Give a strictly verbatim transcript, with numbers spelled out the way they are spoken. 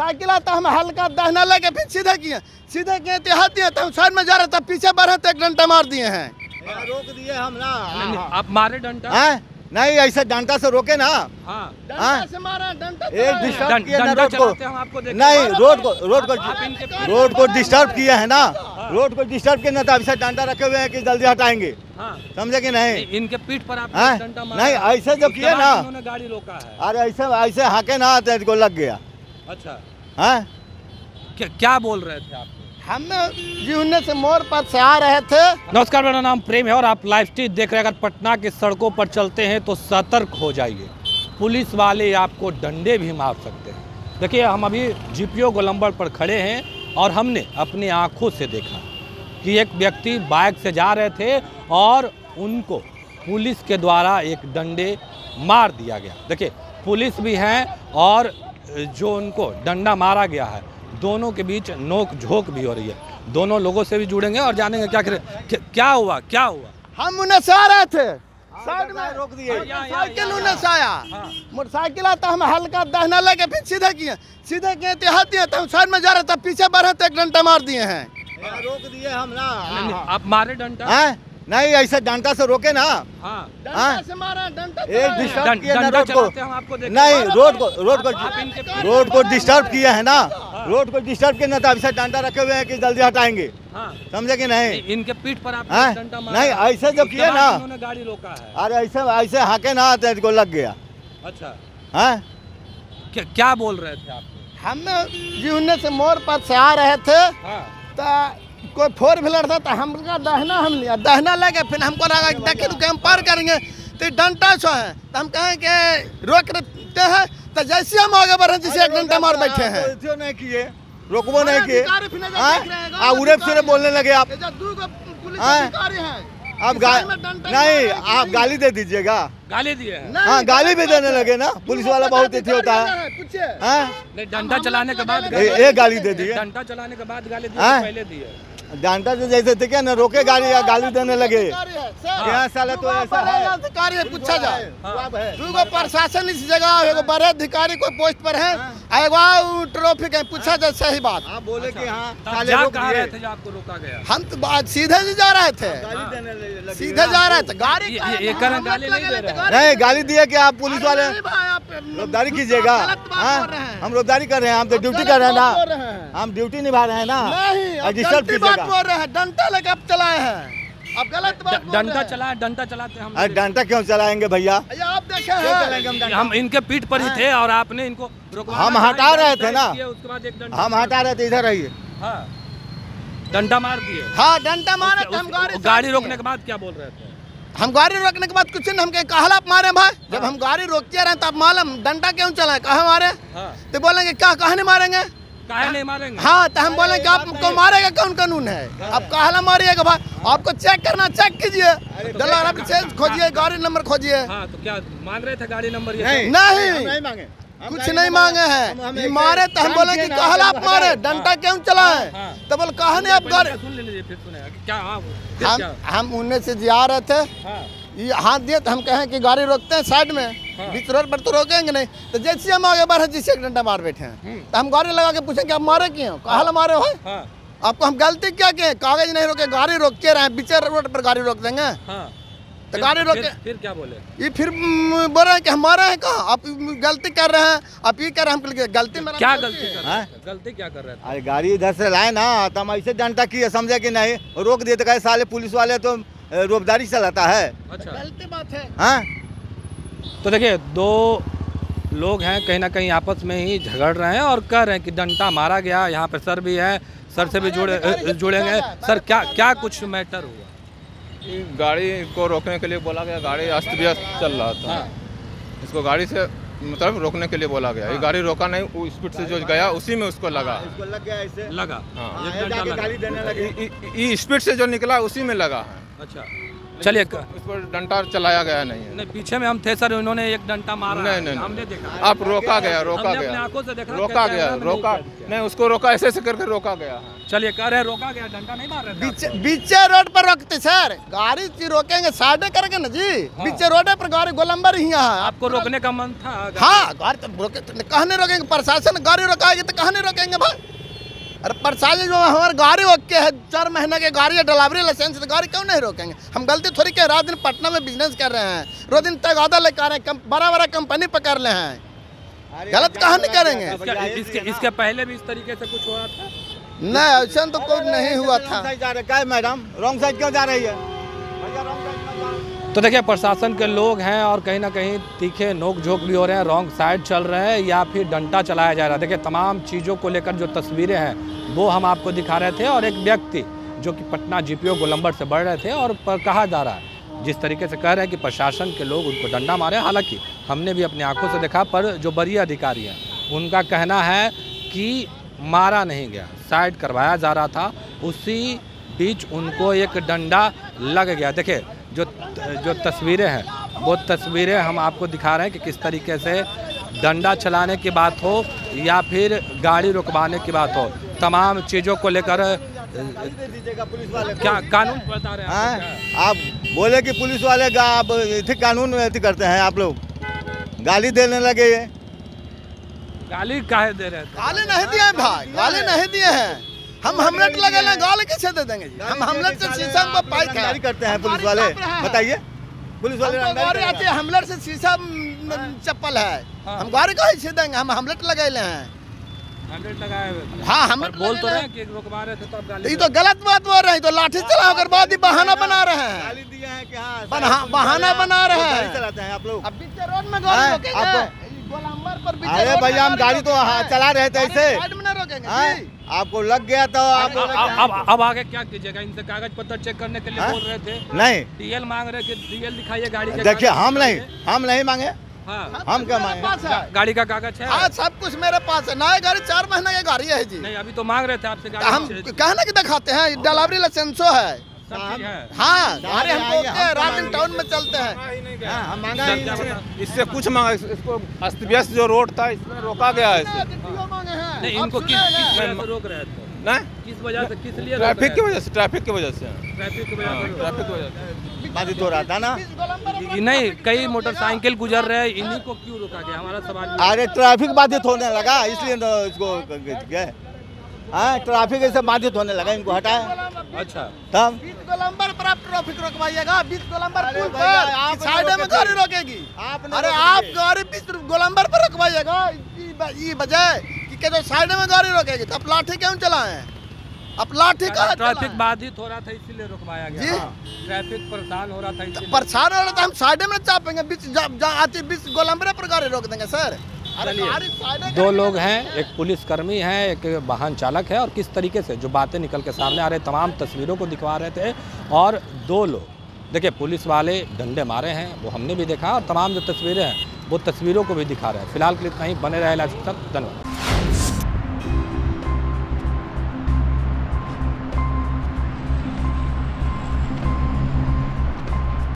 Motorcycle आता हम हल्का दहना लेके फिर सीधे किए सीधे किए हाथ दिए तो हम साइड में जा रहे थे, पीछे बढ़े तो एक डंडा मार दिए हैं। रोक दिए हम ना। आप मारे डंडा? हैं? नहीं ऐसे डंडा से रोके ना। हाँ। डंडा से मारा, डंडा एक डिस्टर्ब किया ना डंडा रोड को। चलाते हम आपको देखे। नहीं रोड को रोड को इनके- रोड को डिस्टर्ब किया है ना। रोड को डिस्टर्ब किया ना तो अभी डंडा रखे हुए हैं कि जल्दी हटाएंगे। हाँ। समझे कि नहीं? इनके पीठ पर आप हैं? डंडा मारा। नहीं ऐसे जो उसके किए बाद ना। उन्होंने गाड़ी रोका है। अरे ऐसे ऐसे हाके ना तो इसको लग गया। अच्छा। हैं? क्या क्या बोल रहे थे आप? हम जीवने से मोड़ पर से आ रहे थे। नमस्कार, मेरा नाम प्रेम है और आप लाइव स्ट्रीट देख रहे हैं। अगर पटना की सड़कों पर चलते हैं तो सतर्क हो जाइए, पुलिस वाले आपको डंडे भी मार सकते हैं। देखिए, हम अभी जीपीओ गोलंबर पर खड़े हैं और हमने अपनी आंखों से देखा कि एक व्यक्ति बाइक से जा रहे थे और उनको पुलिस के द्वारा एक डंडे मार दिया गया। देखिए, पुलिस भी हैं और जो उनको डंडा मारा गया है, दोनों के बीच नोक झोंक भी हो रही है। दोनों लोगों से भी जुड़ेंगे और जानेंगे क्या करें, क्या हुआ क्या हुआ। हम उन्हें से आ रहे थे, साइड में रोक दिए। मोटरसाइकिल उन्हें से आया। मोटरसाइकिल आता हम हल्का दहना लेके फिर सीधे किए सीधे किए हाथ दिए तो हम साइड में जा रहे थे, पीछे बढ़े तो एक डंडा मार दिए हैं। रोक दिए हम ना। आप मारे डंडा? हैं? नहीं ऐसे डंडा से रोके ना। हाँ। डंडा से मारा, डंडा एक डिस्टर्ब किया ना डंडा रोड को। चलाते हम आपको देखे। नहीं रोड को रोड को इनके- रोड को डिस्टर्ब किया है ना। रोड को डिस्टर्ब किया ना तो अभी डंडा रखे हुए हैं कि जल्दी हटाएंगे। हाँ। समझे कि नहीं? इनके पीठ पर आप हैं? डंडा मारा। नहीं ऐसे जो उसके किए बाद ना। उन्होंने गाड़ी रोका है। अरे ऐसे ऐसे हाके ना तो इसको लग गया। अच्छा। हैं? क्या क्या बोल रहे थे आप? हम जीवने से मोड़ पर से आ रहे थे हाँ। तो कोई फोर व्हीलर था तो हमका दहना हम लिया, दहना लेके फिर हमको लगा कि देखिए तो हम पार करेंगे तो डंडा सो है तो हम कहें कि रोक रखते हैं तो जैसे हम आगे बढ़े जैसे एक डंडा मार बैठे हैं। तो नहीं किए, रोकबो नहीं किए। अधिकारी फिर नजर देख रहे हैं, हाँ? उड़े फिरे बोलने लगे आप। ये जो दो गो पुलिस हाँ? अधिकारी हैं, आप इस गा साइड में डंडा नहीं मारा है आप किसी- गाली दे दीजिएगा। गाली दिए हैं? नहीं, हाँ गाली भी गलत देने बात है। लगे ना। पुलिस वाला बहुत तिथि होता है। पूछिए। हैं? नहीं, डंडा चलाने के बाद ए- एक गाली दे दिए। डंडा चलाने के बाद गाली दी, हाँ? पहले दी है। डंडा से जैसे थे क्या ना रोके गाड़ी या गाली देने लगे। यहाँ साला तो ऐसा है। अधिकारी है, पूछा जाए। हाँ। दूगो प्रशासन इस जगह एगो बड़े अधिकारी कोई पोस्ट पर है, एगो ट्रैफिक है, पूछा जाए सही बात। आप बोले कि हाँ तो आप साले जा रोक कहाँ दिए। रहे थे जो आपको रोका गया? हम तो बात सीधे से जा रहे थे, गाली देने लगे। सीधे जा रहे थे। गाड़ी ये- का- ये- ये हम कारण मत गाली नहीं लगे दे थे, रहे हैं। गाड़ी- नहीं गाली दिए कि आप पुलिस वाले नहीं भाई, आप रोकदारी कीजिएगा। गलत बात हाँ? बोल रहे हैं। हम रोकदारी कर रहे हैं, हम तो आप ड्यूटी गलत कर रहे हैं बात बोल रहे ना। हैं। हम ड्यूटी निभा रहे हैं ना। नहीं, और आप डिस्टर्ब गलती बात कीजिएगा। बोल रहे हैं। डंडा लेके आप चलाए हैं, आप गलत बात बोल रहे डंडा हैं। चला डंडा चलाते हम अरे डंडा क्यों चलाएंगे भैया? ये आप देखे क्यों हैं। चलाएंगे हम डंडा? हम इनके पीठ पर ही थे और आपने इनको रुकवाया। हम हटा रहे थे ना। उसके बाद एक डंडा हम हटा रहे थे, इधर रहिए। हाँ, डंडा मार दिए। हाँ डंडा मारे तो हम उस- गाड़ी गाड़ी साइड रोकने किए। के बाद क्या बोल रहे थे? हम गाड़ी रोकने के बाद कुछ नहीं, हम कहे कहला आप मारे भाई। जब हम गाड़ी रोकते रहे तो आप मालूम डंडा क्यों चलाए, कहा मारे हाँ। तो बोलेंगे क्या कहने मारेंगे। काहे नहीं मारेंगे? हाँ तो हम बोले कि आपको मारेगा कौन कानून है, आप कहला मारिएगा भाई। आपको चेक करना चेक कीजिए, डलार आप चेक खोजिए, गाड़ी नंबर खोजिए। हाँ, तो क्या मांग रहे थे गाड़ी नंबर? ये नहीं नहीं, हम नहीं मांगे। हम कुछ गाड़ी नहीं नंबर- मांगे हम- हैं। हम ये एक मारे तो हम काम बोले किए कि ना, कहला आप हम मारे, हटाए। डंडा क्यों चलाए हाँ। तो बोले कहने आप गाड़ी। सुन लीजिए, फिर सुने क्या। हाँ, फिर हम क्या? हम उन्हें से जा रहे थे, हाँ, ये हाथ दिए तो हम कहें कि गाड़ी रोकते हैं साइड में, हाँ। बीच रोड पर तो रोकेंगे नहीं। तो जैसे हम आगे बढ़े जिससे एक डंडा मार बैठे हैं तो हम गाड़ी लगा के पूछें कि आप मारे क्यों, कहा मारे हो? हाँ, आपको हम गलती क्या किए, कागज नहीं रोके, गाड़ी रोक के रहे, बीच रोड पर गाड़ी रोक देंगे हाँ। तो फिर- गाड़ी रोके। फिर- फिर क्या बोले? ये फिर म, बोल रहे हैं कि हमारे हैं कहाँ, आप गलती कर रहे हैं, आप ये कर रहे हैं। हम कहे, गलती मेरा क्या गलती गलती है। कर रहे थे? गलती क्या कर रहे थे? अरे गाड़ी इधर से लाए ना तो हम ऐसे डंडा किए, समझे कि नहीं? रोक दिए तो कहे साले पुलिस वाले तो रोकदारी चलाता है। अच्छा, गलती बात है। हाँ? तो देखिए, दो लोग हैं कहीं ना कहीं आपस में ही झगड़ रहे हैं और कह रहे हैं कि डंडा मारा गया। यहाँ पे सर भी है, सर से भी जुड़े जुड़ेंगे। सर क्या क्या कुछ मैटर हुआ? गाड़ी को रोकने के लिए बोला गया, गाड़ी अस्त व्यस्त चल रहा था। हाँ। इसको गाड़ी से मतलब रोकने के लिए बोला गया। ये गाड़ी रोका नहीं, वो स्पीड से जो गया उसी में उसको लगा। इसको लग गया ऐसे। लगा। हाँ, एक ये डंडा जाके लगा। गाली देने लगे। ये- ये- ये स्पीड से जो निकला उसी में लगा है। अच्छा, चलिए इस पर डंडा चलाया गया नहीं है। नहीं, पीछे में हम थे सर, उन्होंने एक डंडा मारा। नहीं नहीं हमने देखा, आप रोका गया रोका हमने अपनी गया आंखों से देखा, रोका कैसे गया आया, रोका नहीं, नहीं उसको रोका ऐसे ऐसे करके रोका गया। चलिए कह रहे हैं रोका गया, डंडा नहीं मार रहे थे बीच बीचे रोड पर रोकते सर, गाड़ी जी रोकेंगे साइड करेंगे ना जी। बीचे रोड पर गाड़ी गोलंबर ही यहाँ है। आपको रोकने का मन था? हाँ, गाड़ी तो रोके तो कहने रोकेंगे, प्रशासन गाड़ी रोकाएगी तो कहने रोकेंगे भाई। अरे प्रशासन जो हमारी गाड़ी ओके है, चार महीने की गाड़ी है, ड्राइवरी लाइसेंस, तो गाड़ी क्यों नहीं रोकेंगे? हम गलती थोड़ी के रात दिन पटना में बिजनेस कर रहे हैं, रोज दिन तगादा लेकर आ रहे हैं, बड़ा बड़ा कंपनी पकड़ रहे हैं, गलत कहाँ नहीं करेंगे? इसके, इसके इसके पहले भी इस तरीके से कुछ हुआ था? नहीं, ऐसा तो कोई नहीं हुआ था। क्या है मैडम, रॉन्ग साइड क्यों जा रही है? भैया रॉन्ग साइड मत जाओ। तो देखिए प्रशासन के लोग हैं और कहीं ना कहीं तीखे नोक झोंक भी हो रहे हैं, रॉन्ग साइड चल रहे हैं या फिर डंडा चलाया जा रहा है। देखिए तमाम चीज़ों को लेकर जो तस्वीरें हैं वो हम आपको दिखा रहे थे, और एक व्यक्ति जो कि पटना जीपीओ गोलंबर से बढ़ रहे थे और पर कहा जा रहा है, जिस तरीके से कह रहे हैं कि प्रशासन के लोग उनको डंडा मारे। हालांकि हमने भी अपनी आंखों से देखा, पर जो वरीय अधिकारी हैं उनका कहना है कि मारा नहीं गया, साइड करवाया जा रहा था, उसी बीच उनको एक डंडा लग गया। देखिए जो जो तस्वीरें हैं वो तस्वीरें हम आपको दिखा रहे हैं कि किस तरीके से डंडा चलाने की बात हो या फिर गाड़ी रुकवाने की बात हो, तमाम चीज़ों को लेकर पुलिस वाले क्या कानून बता रहे हैं हाँ, आपको? आप बोले कि पुलिस वाले का आप इथे कानून अथी करते हैं, आप लोग गाली देने लगे। ये गाली काहे दे रहे थे? गाली नहीं दिए हैं भाई, गाली नहीं दिए हैं। हम हमलेट लगे ना, गाली कैसे दे देंगे जी? हम हमलेट से शीशा में पाइप रंगदारी करते हैं पुलिस वाले, बताइए पुलिस वाले गाड़ी रंगदारी आती है, हमलेट से शीशा म, चप्पल है, हम गाड़ी कहीं से देंगे? हम हमलेट लगे हैं। हंड्रेड लगाए हुए थे। हाँ, हम पर बोल तो रहे हैं कि रुकवा रहे थे तो आप गाली ये तो गलत बात बोल रहे हैं, तो लाठी चला कर बाद ही बहाना बना रहे हैं, गाली दिए हैं कि हाँ बना- बहाना बना रहे हैं। गाड़ी चलाते हैं आप लोग। अब बीच रोड में गाड़ी हाँ, रोकेंगे? आपको- ये गोलंबर पर बीच अरे रोड में भैया हम गाड़ी तो हाँ, रोकेंगे? चला रहे थे गाड़ी ऐसे, साइड में ना रोकेंगे हाँ, जी। आपको लग गया तो आप अब अब अब- अब आगे क्या कीजिएगा? इनसे कागज पत्र चेक करने के लिए हाँ? बोल रहे थे, नहीं डीएल मांग रहे थे, डीएल दिखाइए गाड़ी के देखिए कागज हम नहीं दिखाइए। हम नहीं मांगे, हाँ, हम क्या मेरे मांगे? पास है। गाड़ी का कागज है? हाँ, सब कुछ मेरे पास है, नया गाड़ी चार महीने की गाड़ी है जी। नहीं अभी तो मांग रहे थे आपसे तो गाड़ी। हम कहना कि दिखाते हैं, ड्राइवरी लाइसेंसो है। सब चीज है। हाँ, गाड़ी हमको आइए, ओके, हम तो रात दिन मांगे। टाउन में चलते हैं। हाँ, हम मांगा सर, ही क्या नहीं। बता- इससे कुछ मांगा, इस- इसको अस्त व्यस्त जो रोड था इसमें रोका गया है इसे। नहीं इनको किस किस वजह से रोक रहे थे? ना किस वजह से, किस लिए रोक ट्रैफिक रहे की थे? वजह से ट्रैफिक की वजह से ट्रैफिक की वजह से रोक ट्रैफिक की वजह से बाधित हो रहा था ना। रहे। नहीं कई मोटरसाइकिल गुजर रहे हैं, इन्हीं को क्यों रोका गया? हमारा सवाल ये है। अरे ट्रैफिक बाधित होने लगा इसलिए तो इसको गए। हाँ, ट्रैफिक ऐसे बाधित होने लगा, इनको हटाया अच्छा तब। बीच गोलंबर पर आप ट्रैफिक रोकवाइएगा, बीच गोलंबर अरे पुल भैया, पर आप साइड में रोके गाड़ी थे। रोकेगी। आपने अरे रोक आप दिए। गाड़ी बीच गोलंबर पर रोकवाइएगा, ये ब- ये बजाय कि के जो साइड में गाड़ी रोकेगी तो आप लाठी क्यों चलाएं? आप लाठी का ट्रैफिक बाधित हो रहा था इसीलिए रुकवाया जी। गया। हाँ, ट्रैफिक परेशान हो रहा था इसीलिए। परेशान हो रहा था, हम साइड में चापेंगे, बीच जा, जा, आती बीच गोलंबर पर गाड़ी रोक देंगे सर। अरे चलिए। गाड़ी साइड में दो गाड़ी लोग रोक हैं, देंगे। एक पुलिसकर्मी है, एक वाहन चालक है, और किस तरीके से जो बातें निकल के सामने आ रहे, तमाम तस्वीरों को दिखवा रहे थे। और दो लोग देखिए पुलिस वाले डंडे मारे हैं, वो हमने भी देखा, और तमाम जो तस्वीरें हैं वो तस्वीरों को भी दिखा रहे हैं। फिलहाल के लिए इतना ही, बने रहे लाइव तक। धन्यवाद।